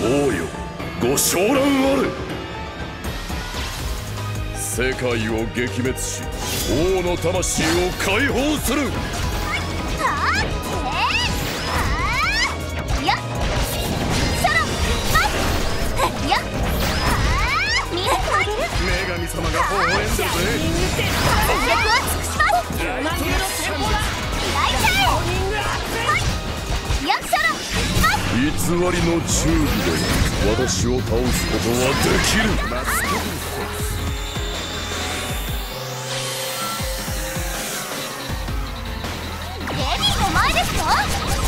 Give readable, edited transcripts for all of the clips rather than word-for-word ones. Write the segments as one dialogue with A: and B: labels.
A: 王よ、ご昇覧あれ。世界を撃滅し、王の魂を解放する。女神様が微笑んでるぜ。偽りの忠義で私を倒すことはできる。
B: デビーの前ですよ。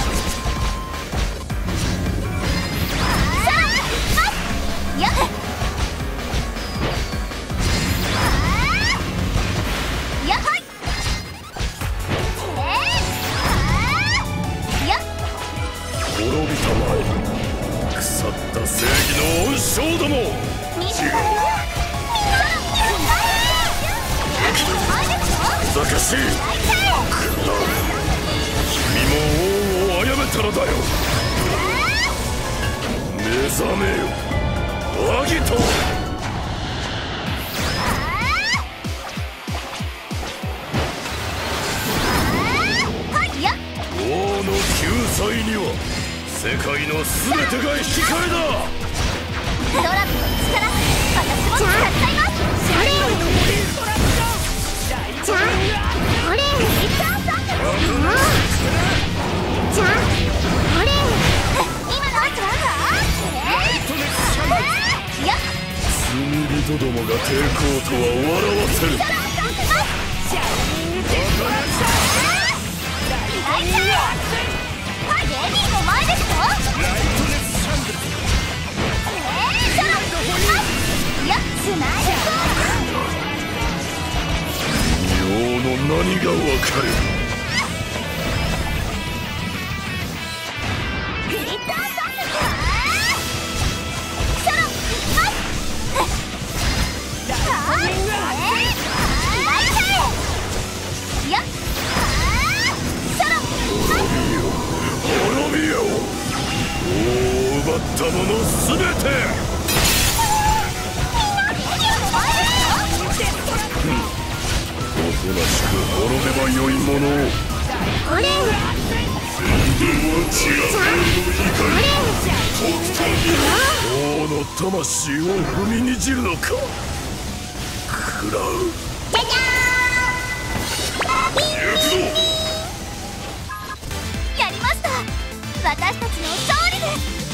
B: やっ
A: 滅びたまえ、腐った正義の恩賞ども。違う。ふざかしい。君も王を殺めたのだよ。目覚めよ、アギト。王の救済には世界の全てが引き換えだ。
B: ドラムの力、私も使っちゃいます。
A: 罪人どもが抵抗とは笑わせる。王の何がわかる。滅びよ、王を奪った者すべて。おとなしく滅べばよいものを。王の魂を踏みにじるのか。食らう。行くぞ。
B: やりました。私たちの勝利です。